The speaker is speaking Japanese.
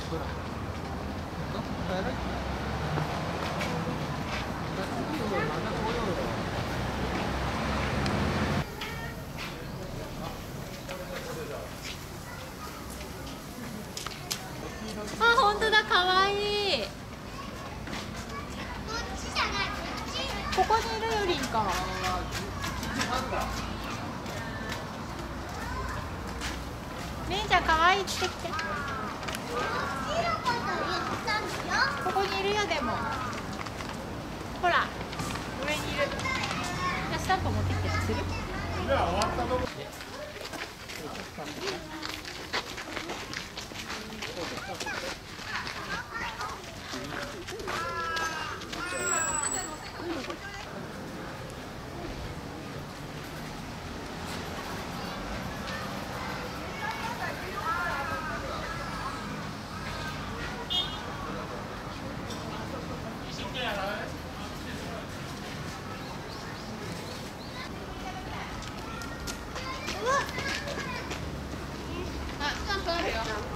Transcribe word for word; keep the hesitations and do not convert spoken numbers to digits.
あ、本当だ、可愛いい。ここにいるよりんか。りんちゃん可愛い、来て来て。ここにいるよ、でも。ほら、上にいる。じゃあスタンプ持ってきて、する？じゃあ終わったとこ。あ、スタンプあるよ。